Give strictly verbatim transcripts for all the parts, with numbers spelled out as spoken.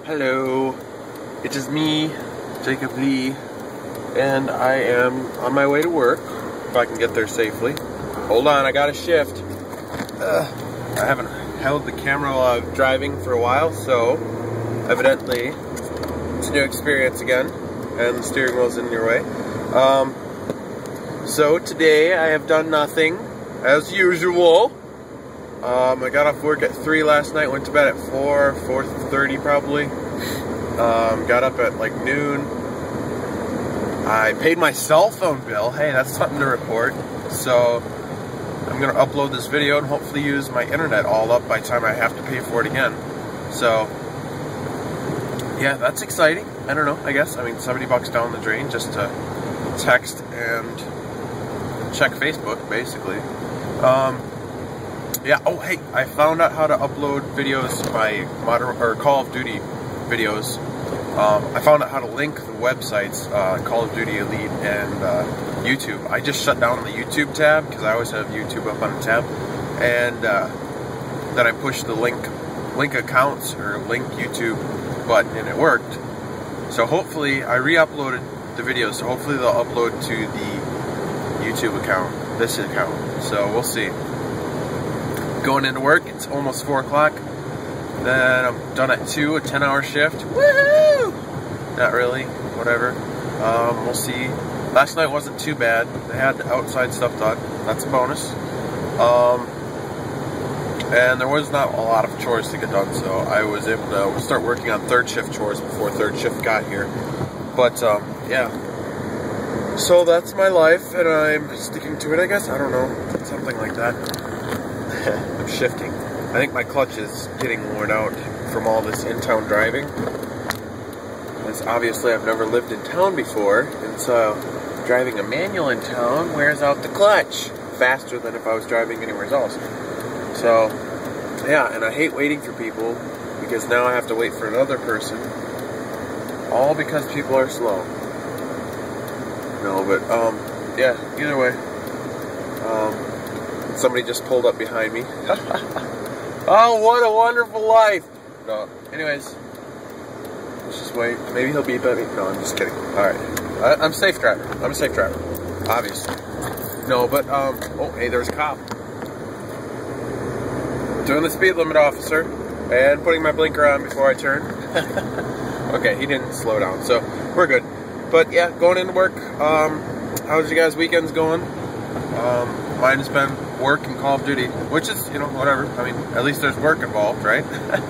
Hello, it is me, Jacob Lee, and I am on my way to work, if I can get there safely. Hold on, I got a shift. Ugh. I haven't held the camera while I'm driving for a while, so evidently it's a new experience again, and the steering wheel's in your way. Um, so today I have done nothing, as usual. Um, I got off work at three last night, went to bed at four, four thirty probably. Um, got up at like noon. I paid my cell phone bill. Hey, that's something to report. So I'm going to upload this video and hopefully use my internet all up by the time I have to pay for it again. So yeah, that's exciting. I don't know, I guess. I mean, seventy bucks down the drain just to text and check Facebook, basically. Um, Yeah, oh hey, I found out how to upload videos, my modern, or Call of Duty videos. Um, I found out how to link the websites, uh, Call of Duty Elite and uh, YouTube. I just shut down the YouTube tab, because I always have YouTube up on a tab. And uh, then I pushed the link, link accounts, or link YouTube button, and it worked. So hopefully, I re-uploaded the videos, so hopefully they'll upload to the YouTube account, this account. So we'll see. Going into work, it's almost four o'clock. Then I'm done at two, a ten hour shift. Woohoo! Not really, whatever. Um, we'll see. Last night wasn't too bad. They had the outside stuff done. That's a bonus. Um, and there was not a lot of chores to get done, so I was able to start working on third shift chores before third shift got here. But, um, yeah. So that's my life, and I'm sticking to it, I guess. I don't know. Something like that. I'm shifting. I think my clutch is getting worn out from all this in-town driving. Because obviously I've never lived in town before, and so driving a manual in town wears out the clutch faster than if I was driving anywhere else. So, yeah, and I hate waiting for people, because now I have to wait for another person. All because people are slow. No, but, um, yeah, either way. Um... Somebody just pulled up behind me. Oh, what a wonderful life! No, anyways, let's just wait. Maybe he'll beep at me. No, I'm just kidding. Alright. I'm a safe driver. I'm a safe driver. Obviously. No, but, um, oh, hey, there's a cop. Doing the speed limit, officer. And putting my blinker on before I turn. Okay, he didn't slow down, so we're good. But, yeah, going into work. Um, how's you guys' weekends going? Um, mine has been work and Call of Duty, which is, you know, whatever. I mean, at least there's work involved, right?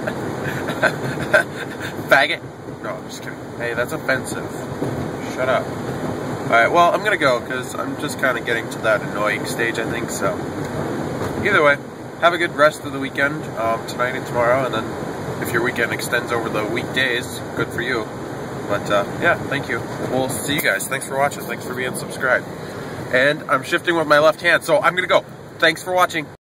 Faggot. No, I'm just kidding. Hey, that's offensive. Shut up. Alright, well, I'm gonna go, because I'm just kind of getting to that annoying stage, I think, so. Either way, have a good rest of the weekend, um, tonight and tomorrow, and then if your weekend extends over the weekdays, good for you. But, uh, yeah, thank you. We'll see you guys. Thanks for watching. Thanks for being subscribed. And I'm shifting with my left hand, so I'm gonna go. Thanks for watching.